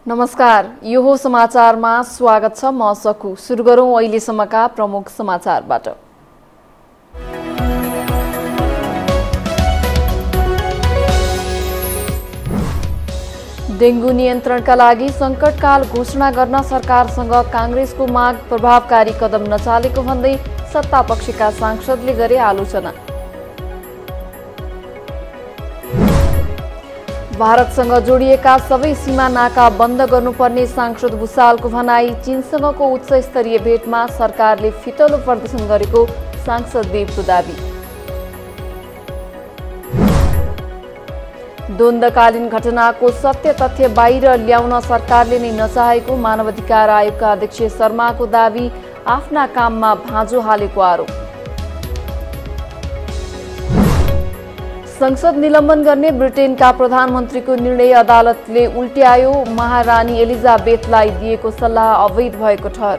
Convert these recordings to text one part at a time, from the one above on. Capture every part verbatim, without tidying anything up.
नमस्कार, यो हो समाचारमा स्वागत छ। म सकु। सुरु गरौं अहिलेसम्मका प्रमुख समाचारबाट। डेंगू नियन्त्रणका लागि संकटकाल घोषणा गर्न सरकारसँग कांग्रेसको माग, प्रभावकारी कदम नचालेको भन्दै सत्तापक्षका सांसदले गरे आलोचना। भारतसँग जोडिएका सबै सीमा नाका बन्द गर्नुपर्ने सांसद भुसालको भनाई। चीनसँगको उच्च स्तरीय भेटमा सरकारले फितलो प्रदर्शन गरेको सांसद देवको दावी। द्वन्द्वकालीन घटनाको सत्य तथ्य बाहिर ल्याउन सरकारले नै नचाहेको मानवाधिकार आयोगका अध्यक्ष शर्माको दावी। आफ्ना काममा भाँजो हालेको आरोप। संसद निलम्बन गर्ने ब्रिटेनका प्रधानमन्त्रीको निर्णय अदालतले उल्ट्यायो। महारानी एलिजाबेथलाई दिएको सल्लाह अवैध भएको ठहर।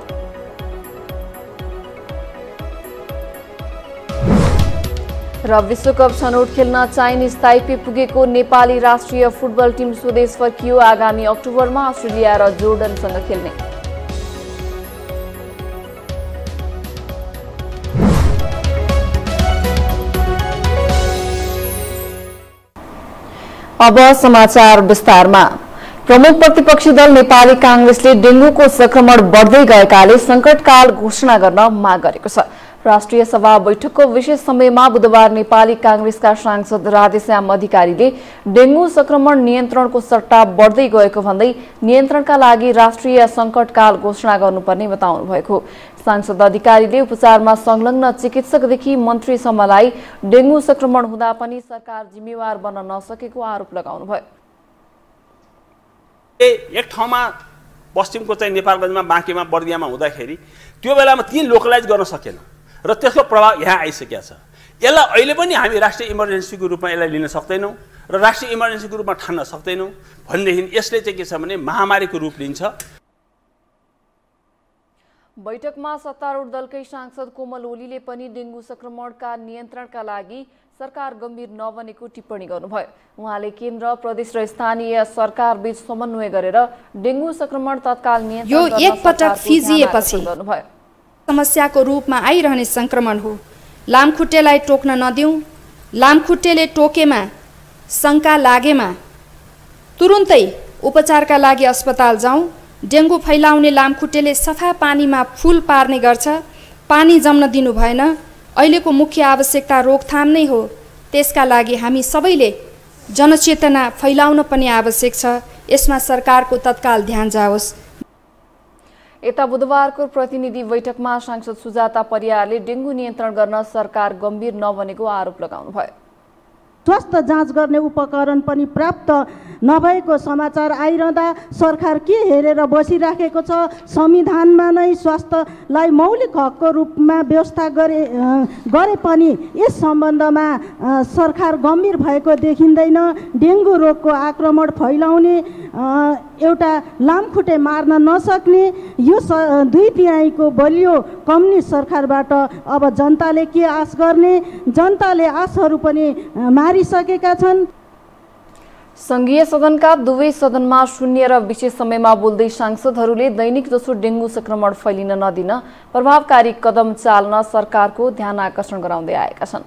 र विश्वकप छनौट खेल्न चाइनिज ताइपे पुगेको नेपाली राष्ट्रिय फुटबल टिम स्वदेश फर्कियो। आगामी अक्टोबरमा अस्ट्रेलिया र जोर्डनसँग खेल्ने। अब समाचार विस्तारमा। प्रमुख प्रतिपक्षी दल नेपाली कांग्रेसले डेंगूको संक्रमण बढ्दै गएकाले संकटकाल घोषणा गर्न माग गरेको छ। राष्ट्रिय सभा बैठकको विशेष समयमा बुधबार नेपाली कांग्रेसका सांसद राधेश्याम अधिकारीले डेंगू संक्रमण नियन्त्रणको सट्टा बढ्दै गएको भन्दै नियन्त्रणका लागि राष्ट्रिय संकटकाल घोषणा गर्नुपर्ने बताउनु भएको। सांसद अधिकारीले उपचारमा संलग्न चिकित्सकदेखि मन्त्रीसम्मलाई डेंगू संक्रमण हुँदा पनि सरकार जिम्मेवार बन्न नसकेको आरोप लगाउनुभयो। एक ठाउँमा पश्चिमको चाहिँ नेपालगञ्जमा, बाँकीमा, बर्दियामा हुँदाखेरि त्यो बेलामा ती लोकलाइज गर्न सकेन र त्यसको प्रभाव यहाँ आइसकेको छ। यसलाई अहिले पनि हामी राष्ट्रिय इमर्जेन्सीको रूपमा यसलाई लिन सक्दैनौँ र राष्ट्रिय इमर्जेन्सीको रूपमा ठान्न सक्दैनौँ भनेदेखि यसले चाहिँ के छ भने महामारीको रूप लिन्छ। बैठकमा सत्तारूढ दलकै सांसद कोमल ओलीले पनि डेंगू संक्रमणका नियन्त्रणका लागि सरकार गम्भीर नबनेको टिप्पणी गर्नुभयो। उहाँले केन्द्र, प्रदेश र स्थानीय सरकार बीच समन्वय गरेर डेंगू संक्रमण तत्काल नियन्त्रण यो एक पटक फिजिएपछि गर्नुभयो। समस्याको रूपमा आइरहने संक्रमण हो। लामखुट्टेलाई टोक्न नदिउँ। लामखुट्टेले टोकेमा, शंका लागेमा तुरुन्तै उपचारका लागि अस्पताल जाउँ। डेंगू फैलाउने लामखुट्टेले सफा पानीमा फूल पार्ने गर्छ। पानी जम्न दिनु भएन। अहिलेको मुख्य आवश्यकता रोकथाम नै हो। त्यसका लागि हामी सबैले जनचेतना फैलाउन पनि आवश्यक छ। यसमा सरकारको तत्काल ध्यान जाओस्। यता बुधबारको प्रतिनिधि बैठकमा सांसद सुजाता परियारले डेंगू नियन्त्रण गर्न सरकार गम्भीर नबनेको आरोप लगाउनुभयो। स्वास्थ्य जाँच गर्ने उपकरण पनि प्राप्त नभएको समाचार आइरहँदा सरकार के हेरेर बसिराखेको छ? संविधानमा नै स्वास्थ्यलाई मौलिक हकको रूपमा व्यवस्था गरे गरे पनि यस सम्बन्धमा सरकार गम्भीर भएको देखिँदैन। डेंगू रोगको आक्रमण फैलाउने, एउटा लामखुट्टे मार्न नसक्ने यो दुई तिहाईको बलियो कम्युनिस्ट सरकारबाट अब जनताले के आश गर्ने? जनताले आशहरू पनि मारिसकेका छन्। संघीय सदनका दुवै सदनमा शून्य र विशेष समयमा बोल्दै सांसदहरूले दैनिक जसो डेंगू संक्रमण फैलिन नदिन प्रभावकारी कदम चाल्न सरकारको ध्यान आकर्षण गराउँदै आएका छन्।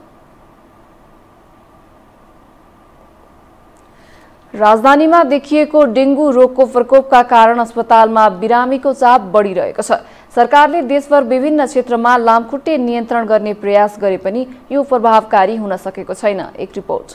राजधानीमा देखिएको डेंगू रोगको प्रकोपका कारण अस्पतालमा बिरामीको चाप बढिरहेको छ। सरकारले देशभर विभिन्न क्षेत्रमा लामखुट्टे नियन्त्रण गर्ने प्रयास गरे पनि यो प्रभावकारी हुन सकेको छैन। एक रिपोर्ट।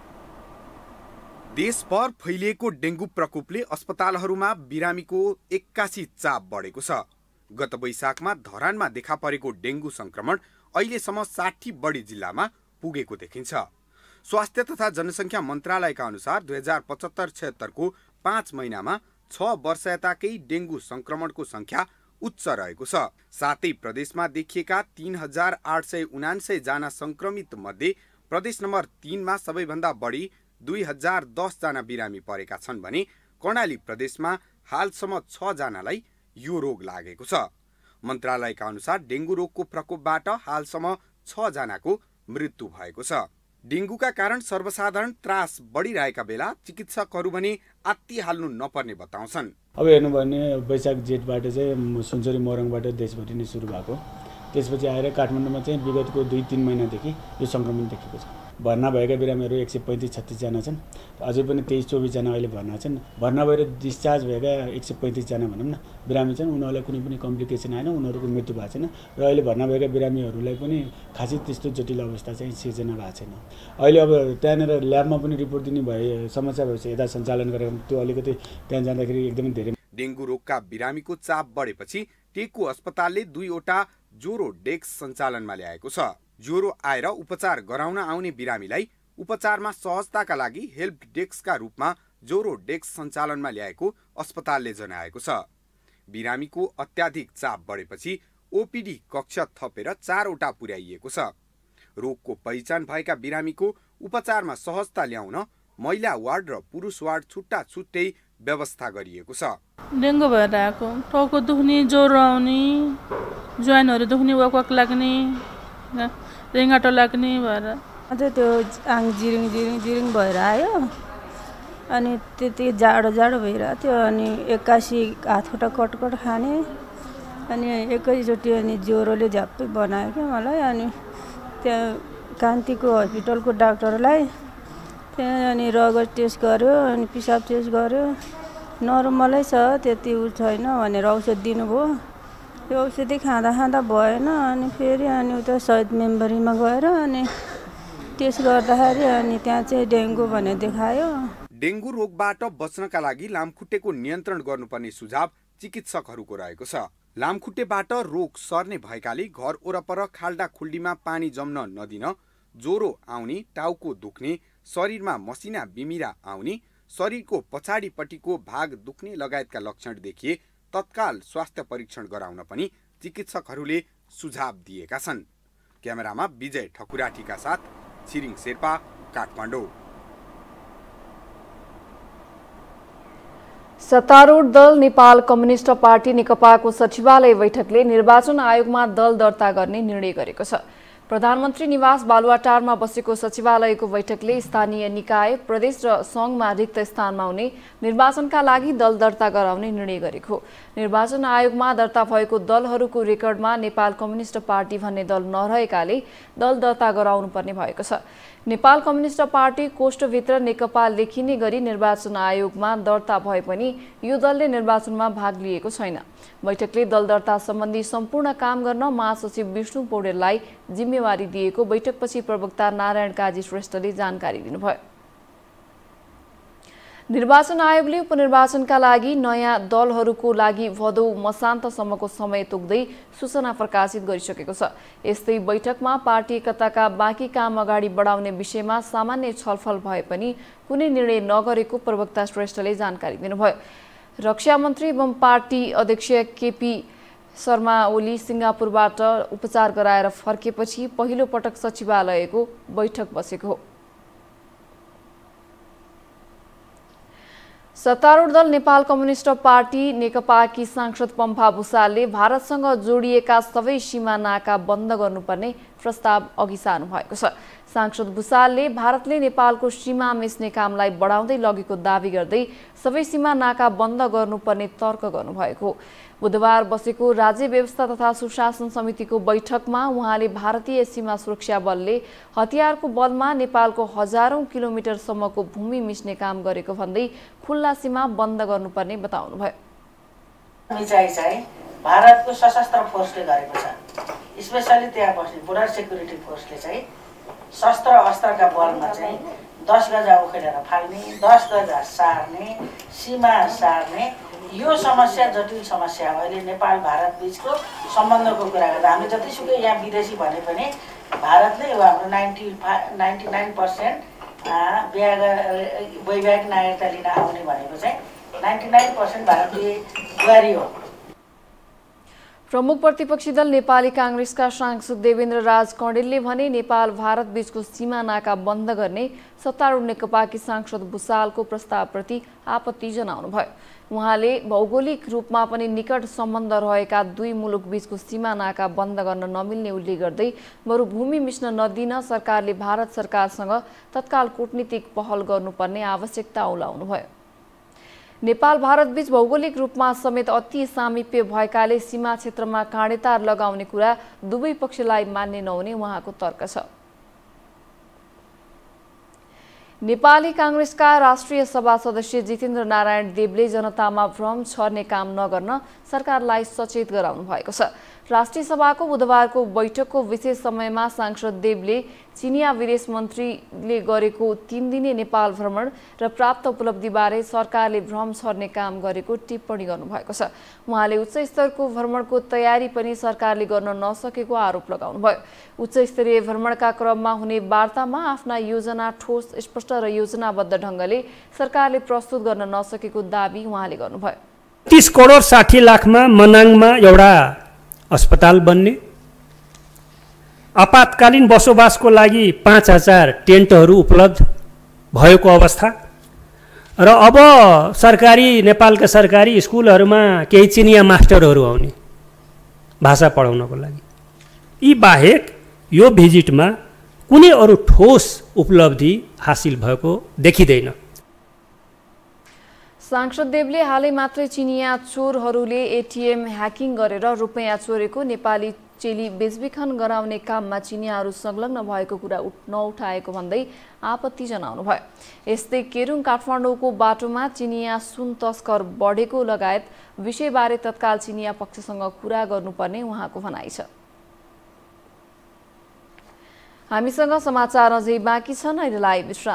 देशभर फैलिएको डेंगू प्रकोपले अस्पतालहरूमा बिरामीको एक्कासी चाप बढेको छ। गत वैशाखमा धरानमा देखा परेको डेंगू संक्रमण अहिलेसम्म साठी बढी जिल्लामा पुगेको देखिन्छ। स्वास्थ्य तथा जनसङ्ख्या मन्त्रालयका अनुसार दुई हजार पचहत्तर छयत्तरको पाँच महिनामा छ वर्ष यताकै डेंगू संक्रमणको संख्या उच्च रहेको छ। सातै प्रदेशमा देखिएका तीन हजार आठ सय उनान्सय जना संक्रमित मध्ये प्रदेश नम्बर तीनमा सबैभन्दा बढी दुई हजार दस जना बिरामी परेका छन् भने कर्णाली प्रदेशमा हालसम्म छ जनालाई यो रोग लागेको छ। मन्त्रालयका अनुसार डेंगू रोगको प्रकोपबाट हालसम्म छ जनाको मृत्यु भएको छ। डेङ्गुका कारण सर्वसाधारण त्रास बढिरहेका बेला चिकित्सकहरू भने आत्तिहाल्नु नपर्ने बताउँछन्। अब हेर्नु भने वैशाख जेठबाट चाहिँ सुनचरी मोरङबाट देशभरि नै सुरु भएको, त्यसपछि आएर काठमाडौँमा चाहिँ विगतको दुई तिन महिनादेखि यो सङ्क्रमण देखिएको छ। भर्ना भएका बिरामीहरू एक सय पैँतिस छत्तिसजना छन्, अझै पनि तेइस चौबिसजना अहिले भर्ना छन्। भर्ना भएर डिस्चार्ज भएका एक सय पैँतिसजना भनौँ न बिरामी छन्, उनीहरूलाई कुनै पनि कम्प्लिकेसन आएन, उनीहरूको मृत्यु भएको छैन। र अहिले भर्ना भएका बिरामीहरूलाई पनि खासै त्यस्तो जटिल अवस्था चाहिँ सिर्जना भएको छैन। अहिले अब त्यहाँनिर ल्याबमा पनि रिपोर्ट दिने भए समस्या भएपछि यता सञ्चालन गरेर त्यो अलिकति त्यहाँ जाँदाखेरि एकदमै धेरै। डेङ्गु रोगका बिरामीको चाप बढेपछि टेकु अस्पतालले दुईवटा ज्वरो डेस्क सञ्चालनमा ल्याएको छ। ज्वरो आएर उपचार गराउन आउने बिरामीलाई उपचारमा सहजताका लागि हेल्प डेस्कका रूपमा ज्वरो डेस्क सञ्चालनमा ल्याएको अस्पतालले जनाएको छ। बिरामीको अत्याधिक चाप बढेपछि ओपीडी कक्ष थपेर चारवटा पुर्याइएको छ। रोगको पहिचान भएका बिरामीको उपचारमा सहजता ल्याउन महिला वार्ड र पुरुष वार्ड छुट्टा छुट्टै व्यवस्था गरिएको छ। डेङ्गु भएर आएको, टाउको दुख्ने, ज्वरो आउने, ज्वाइनहरू दुख्ने, वाक लाग्ने, रेङ्गाटो लाग्ने भएर अझै त्यो आङ जिरिङ जिरिङ जिरिङ भएर आयो। अनि त्यति जाडो जाडो भइरहेको थियो। अनि एक्कासी हातखुट्टा कटकट खाने, अनि एकैचोटि अनि ज्वरोले झ्याप्पै बनायो क्या मलाई। अनि त्यहाँ कान्तिको हस्पिटलको डाक्टरलाई त्यहाँ अनि रगत टेस्ट गर्यो, अनि पिसाब टेस्ट गर्यो, नर्मलै छ, त्यति उ छैन भनेर औषध दिनुभयो। त्यो औषधि खाँदा खाँदा भएन। अनि फेरि अनि उता शहीद मेम्बरीमा गएर अनि टेस्ट गर्दाखेरि अनि त्यहाँ चाहिँ डेङ्गु भनेर देखायो। डेङ्गु रोगबाट बच्नका लागि लामखुट्टेको नियन्त्रण गर्नुपर्ने सुझाव चिकित्सकहरूको रहेको छ। लामखुट्टेबाट रोग सर्ने भएकाले घर वरपर खाल्डा खुल्डीमा पानी जम्न नदिन, ज्वरो आउने, टाउको दुख्ने, शरीरमा मसिना बिमिरा आउने, शरीरको पछाडिपट्टिको भाग दुख्ने लगायतका लक्षण देखिए तत्काल स्वास्थ्य परीक्षण गराउन पनि चिकित्सकहरूले सुझाव दिएका छन्। क्यामेरामा विजय ठकुराठीका साथ छिरिङ शेर्पा, काठमाडौँ। सत्तारूढ दल नेपाल कम्युनिस्ट पार्टी नेकपाको सचिवालय बैठकले निर्वाचन आयोगमा दल दर्ता गर्ने निर्णय गरेको छ। प्रधानमन्त्री निवास बालुवाटारमा बसेको सचिवालयको बैठकले स्थानीय निकाय, प्रदेश र सङ्घमा रिक्त स्थानमा हुने निर्वाचनका लागि दल दर्ता गराउने निर्णय गरेको। निर्वाचन आयोगमा दर्ता भएको दलहरूको रेकर्डमा नेपाल कम्युनिस्ट पार्टी भन्ने दल नरहेकाले दल दर्ता गराउनुपर्ने भएको छ। नेपाल कम्युनिस्ट पार्टी कोष्ठभित्र नेकपा लेखिने गरी निर्वाचन आयोगमा दर्ता भए पनि यो दलले निर्वाचनमा भाग लिएको छैन। बैठकले दल दर्ता सम्बन्धी सम्पूर्ण काम गर्न महासचिव विष्णु पौडेललाई जिम्मेवारी दिएको बैठकपछि प्रवक्ता नारायण काजी श्रेष्ठले जानकारी दिनुभयो। निर्वाचन आयोगले उपनिर्वाचनका लागि नयाँ दलहरूको लागि भदौ मसान्तसम्मको समय तोक्दै सूचना प्रकाशित गरिसकेको छ। यस्तै बैठकमा पार्टी एकताका बाँकी काम अगाडि बढाउने विषयमा सामान्य छलफल भए पनि कुनै निर्णय नगरेको प्रवक्ता श्रेष्ठले जानकारी दिनुभयो। रक्षा मन्त्री एवं पार्टी अध्यक्ष केपी शर्मा ओली सिङ्गापुरबाट उपचार गराएर फर्केपछि पहिलो पटक सचिवालयको बैठक बसेको हो। सत्तारूढ दल नेपाल कम्युनिस्ट पार्टी नेकपाकी सांसद पम्फा भुसालले भारतसँग जोडिएका सबै सीमा नाका बन्द गर्नुपर्ने प्रस्ताव अघि सार्नु भएको छ। सांसद भुसालले भारतले नेपालको सीमा मिच्ने कामलाई बढाउँदै लगेको दावी गर्दै सबै सीमा नाका बन्द गर्नुपर्ने तर्क गर्नुभएको हो। बुधबार बसेको राज्य व्यवस्था तथा सुशासन समितिको बैठकमा उहाँले भारतीय सीमा सुरक्षा बलले हतियारको बलमा नेपालको हजारौं किलोमिटरसम्मको भूमि मिच्ने काम गरेको भन्दै खुल्ला सीमा बन्द गर्नुपर्ने बताउनुभयो। मिचाइ चाहिँ भारतको सशस्त्र फोर्सले गरेको छ। स्पेशली त्यहाँ बस्ने बोर्डर सेक्युरिटी फोर्सले चाहिँ शस्त्र अस्त्रका बलमा चाहिँ दस गजा उखेलेर फाल्ने, दस गजा सार्ने, सीमा सार्ने, यो समस्या जटिल समस्या हो। अहिले नेपाल भारत बिचको सम्बन्धको कुरा गर्दा हामी जतिसुकै यहाँ विदेशी भने पनि भारतले हाम्रो नाइन्टी नाइन्टी नाइन पर्सेन्ट वैवाहिक नागरिकता लिन आउने भनेको चाहिँ नाइन्टी नाइन पर्सेन्ट भारतीय बुहारी हो। प्रमुख प्रतिपक्षी दल नेपाली कांग्रेसका सांसद देवेन्द्र राज कौडेलले भने नेपाल भारत बीचको सीमा नाका बन्द गर्ने सत्तारूढ नेकपाकी सांसद भुसालको प्रस्तावप्रति आपत्ति जनाउनुभयो। उहाँले भौगोलिक रूपमा पनि निकट सम्बन्ध रहेका दुई मुलुक बीचको सीमा नाका बन्द गर्न नमिल्ने उल्लेख गर्दै बरु भूमि मिच्न नदिन सरकारले भारत सरकारसँग तत्काल कूटनीतिक पहल गर्नुपर्ने आवश्यकता औलाउनुभयो। नेपाल भारत बीच भौगोलिक रूपमा समेत अति सामिप्य भएकाले सीमा क्षेत्रमा काँडेतार लगाउने कुरा दुवै पक्षलाई मान्ने नहुने उहाँको तर्क छ। नेपाली कांग्रेसका राष्ट्रिय सभा सदस्य जितेन्द्र नारायण देवले जनतामा भ्रम छर्ने काम नगर्न सरकारलाई सचेत गराउनु भएको छ। राष्ट्रिय सभाको बुधबारको बैठकको विशेष समयमा सांसद देवले चिनिया विदेश मन्त्रीले गरेको तीन दिने नेपाल भ्रमण र प्राप्त उपलब्धिबारे सरकारले भ्रम छर्ने काम गरेको टिप्पणी गर्नुभएको छ। उहाँले उच्च स्तरको भ्रमणको तयारी पनि सरकारले गर्न नसकेको आरोप लगाउनुभयो। उच्च स्तरीय भ्रमणका क्रममा हुने वार्तामा आफ्ना योजना ठोस, स्पष्ट र योजनाबद्ध ढङ्गले सरकारले प्रस्तुत गर्न नसकेको दाबी उहाँले गर्नुभयो। तीस करोड साठी लाखमा मनाङमा एउटा अस्पताल बन्ने, आपतकालीन बसोबासको लागि पाँच हजार टेन्टहरू उपलब्ध भएको अवस्था र अब सरकारी नेपालका सरकारी स्कुलहरूमा केही चिनिया मास्टरहरू आउने भाषा पढाउनको लागि। यी बाहेक यो भिजिटमा कुनै अरू ठोस उपलब्धि हासिल भएको देखिँदैन। सांसद देवले हालै मात्रै चिनिया चोरहरूले एटीएम ह्याकिङ गरेर रुपैयाँ चोरेको नेपाली चेली बेचबिखन गराउने काममा चिनियाहरू संलग्न भएको कुरा नउठाएको भन्दै आपत्ति जनाउनुभयो। यस्तै केरुङ काठमाडौँको बाटोमा चिनिया सुन तस्कर बढेको लगायत विषयबारे तत्काल चिनिया पक्षसँग कुरा गर्नुपर्ने उहाँको भनाइ छ। हामीसँग समाचार अझै बाँकी छन्, अहिलेलाई विश्राम।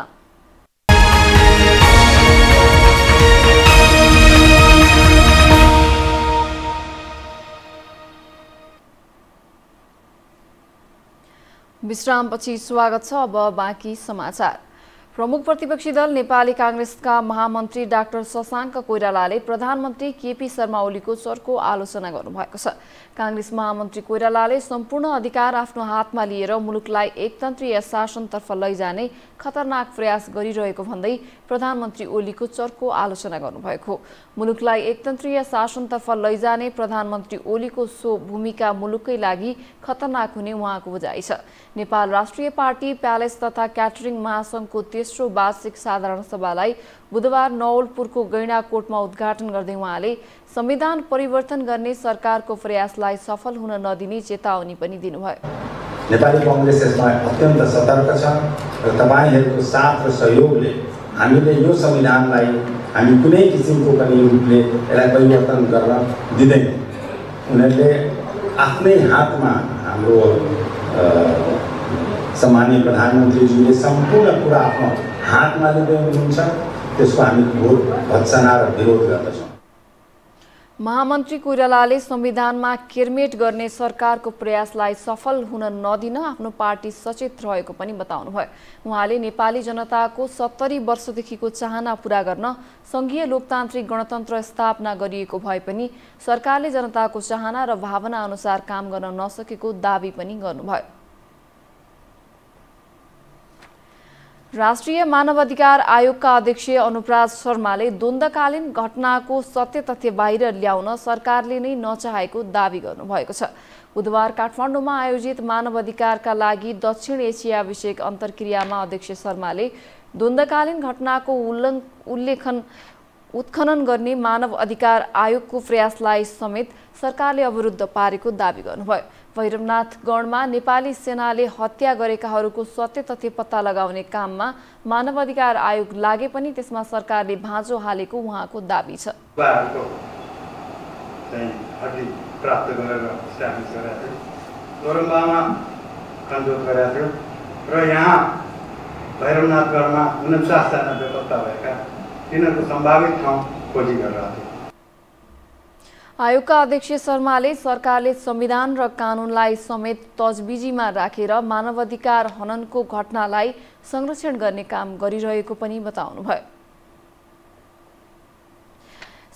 विश्रामपछि स्वागत छ। अब बाँकी समाचार। प्रमुख प्रतिपक्षी दल नेपाली कांग्रेसका महामन्त्री डाक्टर शशाङ्क कोइरालाले प्रधानमन्त्री केपी शर्मा ओलीको चर्को आलोचना गर्नुभएको छ। कांग्रेस महामन्त्री कोइरालाले सम्पूर्ण अधिकार आफ्नो हातमा लिएर मुलुकलाई एकतन्त्रीय शासनतर्फ लैजाने खतरनाक प्रयास गरिरहेको भन्दै प्रधानमन्त्री ओलीको चर्को आलोचना गर्नुभएको। मुलुकलाई एकतन्त्रीय शासनतर्फ लैजाने प्रधानमन्त्री ओलीको सो भूमिका मुलुककै लागि खतरनाक हुने उहाँको बुझाइ छ। नेपाल राष्ट्रिय पार्टी प्यालेस तथा क्याटरिङ महासंघको तेस्रो वार्षिक साधारण सभालाई बुधबार नवलपुरको गैंडाकोटमा उद्घाटन गर्दै उहाँले संविधान परिवर्तन गर्ने सरकारको प्रयासलाई सफल हुन नदिने चेतावनी पनि दिनुभयो। नेपाली कांग्रेस यसमा अत्यन्त सतर्क छ र तपाईहरुको साथ र सहयोगले हामीले यो संविधानलाई हामी कुनै किसिमको पनि रूपले यसलाई परिवर्तन गर्न दिदैनौं। उनीहरूले आफ्नै हातमा हाम्रो सम्माननीय प्रधानमन्त्रीज्यूले सम्पूर्ण कुरा आफ्नो हातमा लिँदै हुनुहुन्छ, त्यसको हामी घोर भत्सना र विरोध गर्दछौँ। महामन्त्री कोइरालाले संविधानमा केरमेट गर्ने सरकारको प्रयासलाई सफल हुन नदिन आफ्नो पार्टी सचेत रहेको पनि बताउनुभयो। उहाँले नेपाली जनताको सत्तरी वर्षदेखिको चाहना पूरा गर्न संघीय लोकतान्त्रिक गणतन्त्र स्थापना गरिएको भए पनि सरकारले जनताको चाहना र भावना अनुसार काम गर्न नसकेको दाबी पनि गर्नुभयो। राष्ट्रिय मानवाधिकार आयोगका अध्यक्ष अनुपराज शर्माले द्वन्द्वकालीन घटनाको सत्य तथ्य बाहिर ल्याउन सरकारले नै नचाहेको दावी गर्नुभएको छ। बुधबार काठमाडौँमा आयोजित मानवाधिकारका लागि दक्षिण एसिया विषयक अन्तर्क्रियामा अध्यक्ष शर्माले द्वन्द्वकालीन घटनाको उल्लेखन उत्खनन गर्ने मानव अधिकार आयोगको प्रयासलाई समेत सरकारले अवरुद्ध पारेको दावी गर्नुभयो। भैरवनाथगढमा नेपाली सेनाले हत्या गरेकाहरूको सत्य तथ्य पत्ता लगाउने काममा मानवाधिकार आयोग लागे पनि त्यसमा सरकारले भाँजो हालेको उहाँको दावी छ। भैरवनाथगढमा उनन्चास जना बेपत्ता भएका तिनीहरूको सम्भावित ठाउँ खोजी गरिरहेका थिए। आयोगका अध्यक्ष शर्माले सरकारले संविधान र कानूनलाई समेत तजबिजीमा राखेर मानवाधिकार हननको घटनालाई संरक्षण गर्ने काम गरिरहेको पनि बताउनुभयो।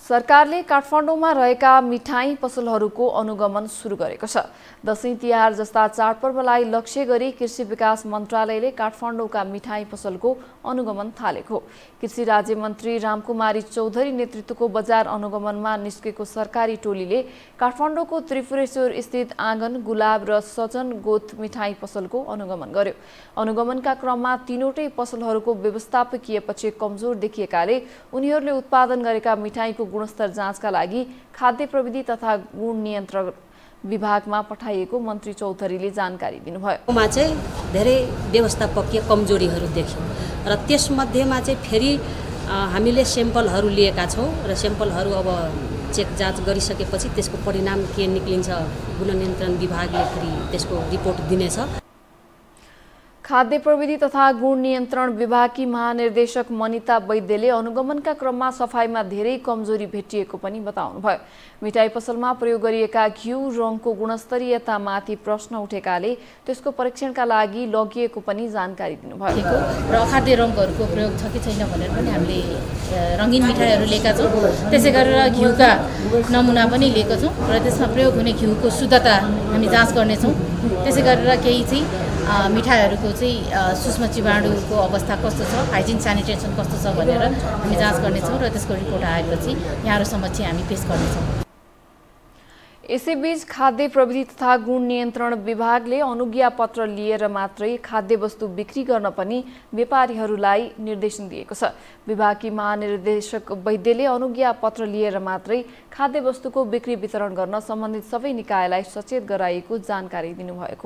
सरकारले काठमाडौँमा रहेका मिठाई पसलहरूको अनुगमन सुरु गरेको छ। दशैं तिहार जस्ता चाडपर्वलाई लक्ष्य गरी कृषि विकास मन्त्रालयले काठमाडौँका मिठाई पसलको अनुगमन थालेको। कृषि राज्य मन्त्री रामकुमारी चौधरी नेतृत्वको बजार अनुगमनमा निस्केको सरकारी टोलीले काठमाडौँको त्रिपुरेश्वर स्थित आँगन, गुलाब र सजन गोथ मिठाई पसलको अनुगमन गर्यो। अनुगमनका क्रममा तीनवटै पसलहरूको व्यवस्थापकीय पक्ष कमजोर देखिएकाले उनीहरूले उत्पादन गरेका मिठाईको गुणस्तर जाँचका लागि खाद्य प्रविधि तथा गुण नियन्त्रण विभागमा पठाइएको मन्त्री चौधरीले जानकारी दिनुभयो। मा चाहिँ धेरै व्यवस्थापकीय कमजोरीहरू देख्यौँ र त्यसमध्येमा चाहिँ फेरि हामीले स्याम्पलहरू लिएका छौँ र स्याम्पलहरू अब चेक जाँच गरिसकेपछि त्यसको परिणाम के निक्लिन्छ गुण नियन्त्रण विभागले फेरि त्यसको रिपोर्ट दिनेछ। खाद्य प्रविधि तथा गुण नियन्त्रण विभागकी महानिर्देशक मनिता वैद्यले अनुगमनका क्रममा सफाईमा धेरै कमजोरी भेटिएको पनि बताउनुभयो। मिठाई पसलमा प्रयोग गरिएका घिउ रङको गुणस्तरीयतामाथि प्रश्न उठेकाले त्यसको परीक्षणका लागि लगिएको पनि जानकारी दिनुभयो। र अखाद्य रङहरूको प्रयोग छ कि छैन भनेर पनि हामीले रङ्गीन मिठाईहरू लिएका छौँ। त्यसै गरेर घिउका नमुना पनि लिएको छौँ र त्यसमा प्रयोग हुने घिउको शुद्धता हामी जाँच गर्नेछौँ। त्यसै गरेर केही चाहिँ मिठाईहरूको चाहिँ सूक्ष्म जीवाणुको अवस्था कस्तो छ, हाइजिन सेनिटेसन कस्तो छ भनेर हामी जाँच गर्नेछौँ र त्यसको रिपोर्ट आएपछि यहाँहरू समक्ष हामी पेश गर्नेछौँ। यसैबीच खाद्य प्रविधि तथा गुण नियन्त्रण विभागले अनुज्ञा पत्र लिएर मात्रै खाद्य वस्तु बिक्री गर्न पनि व्यापारीहरूलाई निर्देशन दिएको छ। विभागकी महानिर्देशक वैद्यले अनुज्ञा पत्र लिएर मात्रै खाद्य वस्तुको बिक्री वितरण गर्न सम्बन्धित सबै निकायलाई सचेत गराइएको जानकारी दिनुभएको।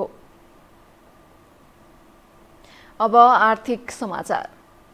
अब आर्थिक समाचार।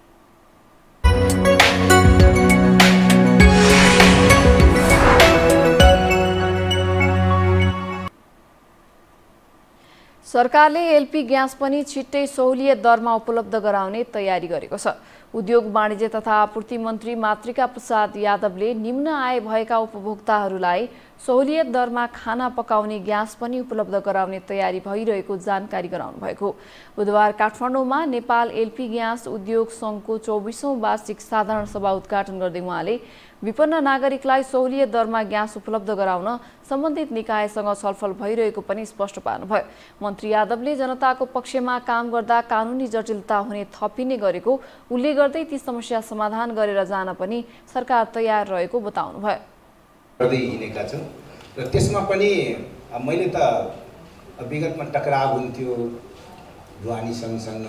सरकारले एलपी ग्यास पनि छिट्टै सहुलियत दरमा उपलब्ध गराउने तयारी गरेको छ। उद्योग वाणिज्य तथा आपूर्ति मन्त्री मातृका प्रसाद यादवले निम्न आय भएका उपभोक्ताहरूलाई सहुलियत दरमा खाना पकाउने ग्यास पनि उपलब्ध गराउने तयारी भइरहेको जानकारी गराउनु भएको। बुधबार काठमाडौँमा नेपाल एलपी ग्यास उद्योग सङ्घको चौबिसौँ वार्षिक साधारण सभा उद्घाटन गर्दै उहाँले विपन्न नागरिकलाई सहुलियत दरमा ग्यास उपलब्ध गराउन सम्बन्धित निकायसँग छलफल भइरहेको पनि स्पष्ट पार्नुभयो। मन्त्री यादवले जनताको पक्षमा काम गर्दा कानुनी जटिलता हुने थपिने गरेको उल्लेख गर्दै ती समस्या समाधान गरेर जान पनि सरकार तयार रहेको बताउनुभयो। गर्दै हिँडेका छौँ र त्यसमा पनि मैले त विगतमा टकराव हुन्थ्यो ढुवानी सङ्घसँग,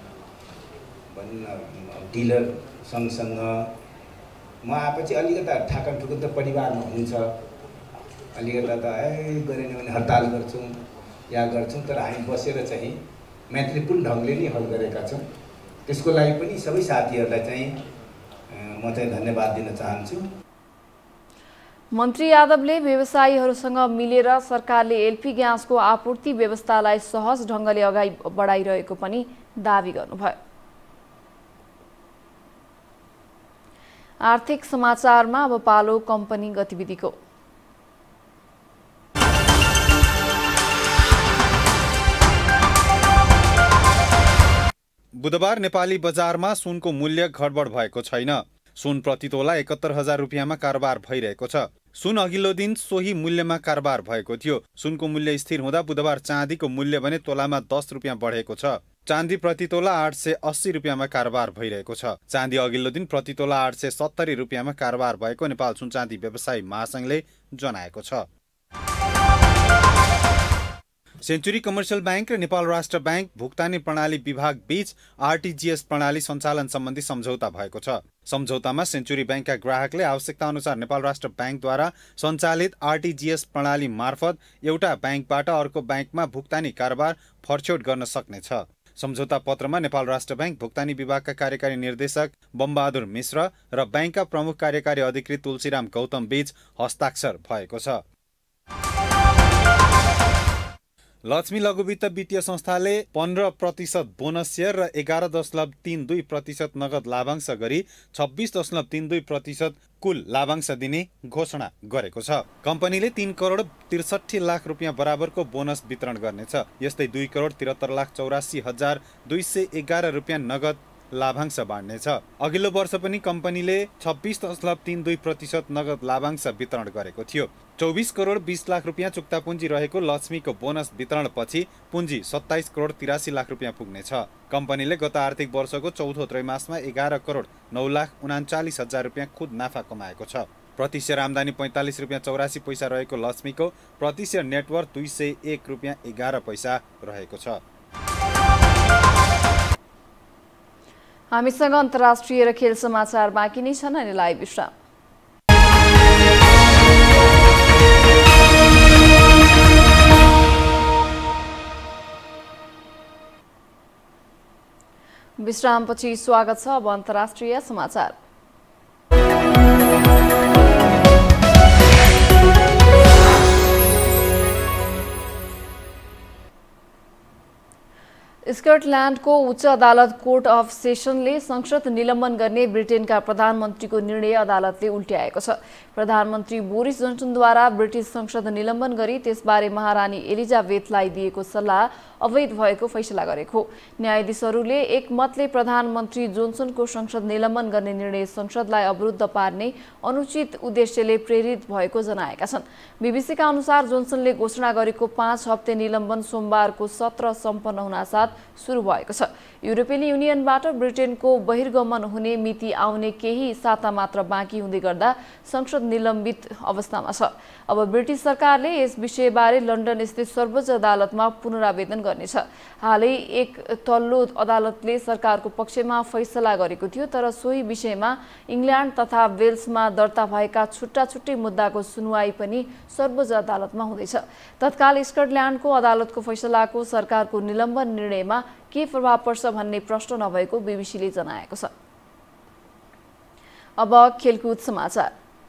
डिलर सङ्घसँग। म आएपछि अलिकता ठाकन ठुकन त परिवारमा हुन्छ, अलिकता त ए गरेन भने हडताल गर्छौँ या गर्छौँ, तर हामी बसेर चाहिँ मैत्रीपूर्ण ढङ्गले नै हल गरेका छौँ। त्यसको लागि पनि सबै साथीहरूलाई चाहिँ म चाहिँ धन्यवाद दिन चाहन्छु। मन्त्री यादवले व्यवसायीहरूसँग मिलेर सरकारले एलपी ग्यासको आपूर्ति व्यवस्थालाई सहज ढङ्गले अगाडि बढाइरहेको पनि दावी गर्नुभयो। आर्थिक समाचारमा अब पालो कम्पनी गतिविधिको। बुधबार नेपाली बजारमा सुनको मूल्य घटबड भएको छैन। सुन प्रति तोला एकहत्तर हजार रुपियाँमा कारोबार भइरहेको छ। सुन अघिल्लो दिन सोही मूल्यमा कारोबार भएको थियो। सुनको मूल्य स्थिर हुँदा बुधबार चाँदीको मूल्य भने तोलामा दस रुपियाँ बढेको छ। चाँदी प्रति तोला आठ सय अस्सी रुपियाँमा कारोबार भइरहेको छ। चाँदी अघिल्लो दिन प्रति तोला आठ सय सत्तरी रुपियाँमा कारोबार भएको नेपाल सुन चाँदी व्यवसायी महासङ्घले जनाएको छ। सेन्चुरी कमर्सियल ब्याङ्क र नेपाल राष्ट्र ब्याङ्क भुक्तानी प्रणाली विभाग बीच आरटीजीएस प्रणाली सञ्चालन सम्बन्धी सम्झौता भएको छ। सम्झौतामा सेन्चुरी ब्याङ्कका ग्राहकले आवश्यकता अनुसार नेपाल राष्ट्र ब्याङ्कद्वारा सञ्चालित आरटीजीएस प्रणाली मार्फत एउटा ब्याङ्कबाट अर्को ब्याङ्कमा भुक्तानी कारोबार फर्छौट गर्न सक्नेछ। सम्झौता पत्रमा नेपाल राष्ट्र ब्याङ्क भुक्तानी विभागका कार्यकारी निर्देशक बमबहादुर मिश्र र ब्याङ्कका प्रमुख कार्यकारी अधिकृत तुलसीराम गौतम बीच हस्ताक्षर भएको छ। लक्ष्मी लघुवित्त वित्तीय संस्थाले पन्ध्र प्रतिशत बोनस शेयर र एघार दशमलव तीन दुई प्रतिशत नगद लाभांश गरी छब्बिस दशमलव तीन दुई प्रतिशत कुल लाभांश दिने घोषणा गरेको छ। कम्पनीले तीन करोड त्रिसठी लाख रुपियाँ बराबरको बोनस वितरण गर्नेछ। यस्तै दुई करोड त्रिहत्तर लाख चौरासी हजार दुई सय एघार रुपियाँ नगद लाभांश बाँड्नेछ। अघिल्लो वर्ष पनि कम्पनीले छब्बिस दशमलव तीन दुई प्रतिशत नगद लाभांश वितरण गरेको थियो। चौबिस करोड बीस लाख रुपियाँ चुक्ता पुँजी रहेको लक्ष्मीको बोनस वितरणपछि पुँजी सत्ताइस करोड तिरासी लाख रुपियाँ पुग्नेछ। कम्पनीले गत आर्थिक वर्षको चौथो त्रैमासमा एघार करोड नौ लाख उनाचालिस हजार रुपियाँ खुद नाफा कमाएको छ। प्रति सेयर आम्दानी पैँतालिस रुपियाँ चौरासी पैसा रहेको लक्ष्मीको प्रति सेयर नेटवर्थ दुई सय एक रुपियाँ एघार पैसा रहेको छ। हामीसँग अन्तर्राष्ट्रिय र खेल समाचार बाँकी नै छन्। अनि लाइभ विश्राम। विश्रामपछि स्वागत छ। अब अन्तर्राष्ट्रिय समाचार। स्कटल्यान्डको उच्च अदालत कोर्ट अफ सेसनले संसद निलम्बन गर्ने ब्रिटेनका प्रधानमन्त्रीको निर्णय अदालतले उल्ट्याएको छ। प्रधानमन्त्री बोरिस जोन्सनद्वारा ब्रिटिस संसद निलम्बन गरी त्यसबारे महारानी एलिजाबेथलाई दिएको सल्लाह अवैध भएको फैसला गरेको। न्यायाधीशहरूले एक मतले प्रधानमन्त्री जोन्सनको संसद निलम्बन गर्ने निर्णय संसदलाई अवरुद्ध पार्ने अनुचित उद्देश्यले प्रेरित भएको जनाएका छन्। बीबीसीका अनुसार जोन्सनले घोषणा गरेको पाँच हप्ते निलम्बन सोमबारको सत्र सम्पन्न हुनासाथ सुरु भएको छ। युरोपियन युनियनबाट ब्रिटेनको बहिर्गमन हुने मिति आउने केही साता मात्र बाँकी हुँदै गर्दा संसद निलम्बित अवस्थामा छ। अब ब्रिटिस सरकारले यस विषयबारे लन्डन स्थित सर्वोच्च अदालतमा पुनरावेदन गर्नेछ। हालै एक तल्लो अदालतले सरकारको पक्षमा फैसला गरेको थियो, तर सोही विषयमा इङ्ल्यान्ड तथा वेल्समा दर्ता भएका छुट्टा छुट्टै मुद्दाको सुनवाई पनि सर्वोच्च अदालतमा हुँदैछ। तत्काल स्कटल्यान्डको अदालतको फैसलाको सरकारको निलम्बन निर्णयमा के प्रभाव पर्छ भन्ने प्रश्न नभएको बीबीसीले जनाएको छ। अब खेलकुद समाचार।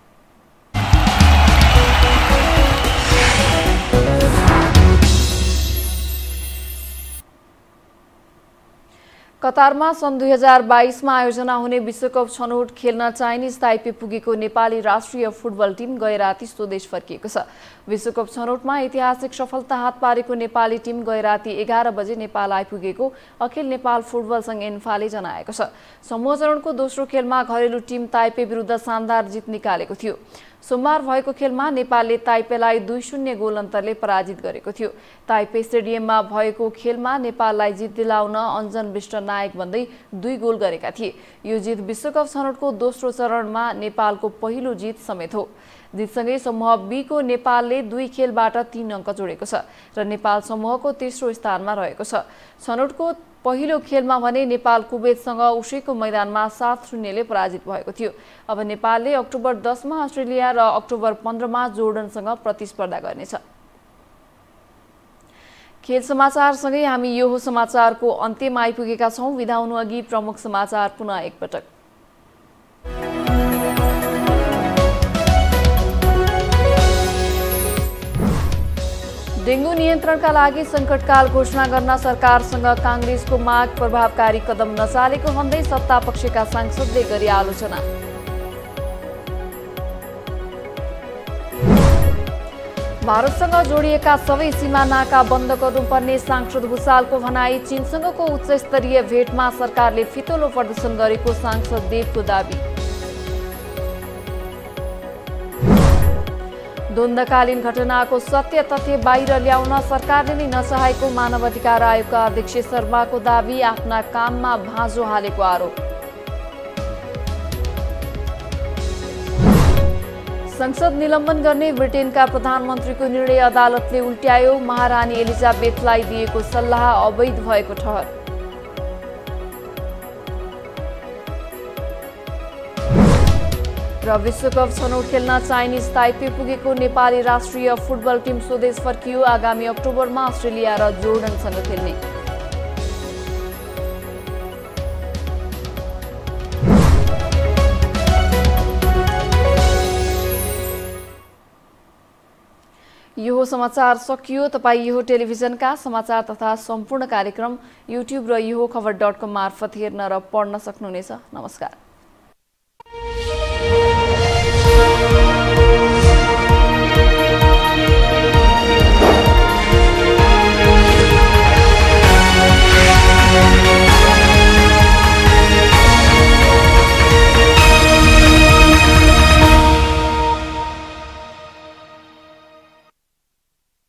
कतारमा सन् दुई हजार बाइसमा आयोजना हुने विश्वकप छनौट खेल्न चाइनिज ताइपे पुगेको नेपाली राष्ट्रिय फुटबल टिम गैराती स्वदेश फर्किएको छ। विश्वकप छनौटमा ऐतिहासिक सफलता हात पारेको नेपाली टिम गैराती एघार बजे नेपाल आइपुगेको अखिल नेपाल फुटबल संघ एन्फाले जनाएको छ। समूह चरणको दोस्रो खेलमा घरेलु टिम ताइपे विरुद्ध शानदार जित निकालेको थियो। सोमबार भएको खेलमा नेपालले ताइपेलाई दुई शून्य गोल अन्तरले पराजित गरेको थियो। ताइपे स्टेडियममा भएको खेलमा नेपाललाई जित दिलाउन अञ्जन विष्ट नायक भन्दै दुई गोल गरेका थिए। यो जित विश्वकप छनौटको दोस्रो चरणमा नेपालको पहिलो जित समेत हो। जितसँगै समूह बी को नेपालले दुई खेलबाट तीन अङ्क जोडेको छ र नेपाल समूहको तेस्रो स्थानमा रहेको छ। छनौटको पहिलो खेलमा भने नेपाल कुवेतसँग उसैको मैदानमा सात शून्यले पराजित भएको थियो। अब नेपालले अक्टोबर दसमा अस्ट्रेलिया र अक्टोबर पन्ध्रमा जोर्डनसँग प्रतिस्पर्धा गर्नेछ। खेल समाचारसँगै हामी यो समाचारको अन्त्यमा आइपुगेका छौँ। बिदा हुनु अघि प्रमुख समाचार पुनः एकपटक। डेंगू नियन्त्रणका लागि संकटकाल घोषणा गर्न सरकारसँग कांग्रेसको माग, प्रभावकारी कदम नचालेको भन्दै सत्तापक्षका सांसदले गरी आलोचना। भारतसँग जोडिएका सबै सीमा नाका बन्द गर्नुपर्ने सांसद भुषालको भनाई। चीनसँगको उच्च स्तरीय भेटमा सरकारले फितलो प्रदर्शन गरेको सांसद देवको दावी। द्वन्द्वकालीन घटनाको सत्य तथ्य बाहिर ल्याउन सरकारले नै नचाहेको मानवाधिकार आयोगका अध्यक्ष शर्माको दावी। आफ्ना काममा भाँजो हालेको आरोप। संसद निलम्बन गर्ने ब्रिटेनका प्रधानमन्त्रीको निर्णय अदालतले उल्ट्यायो। महारानी एलिजाबेथलाई दिएको सल्लाह अवैध भएको ठहर। र विश्वकप छनौट खेल्न चाइनिज ताइपे पुगेको नेपाली राष्ट्रिय फुटबल टिम स्वदेश फर्कियो। आगामी अक्टोबरमा अस्ट्रेलिया र जोर्डनसँग खेल्ने। यो समाचार सकियो। तपाईँ यो टेलिभिजनका समाचार तथा सम्पूर्ण कार्यक्रम युट्युब र यो खबर डट कम मार्फत हेर्न र पढ्न सक्नुहुनेछ। नमस्कार।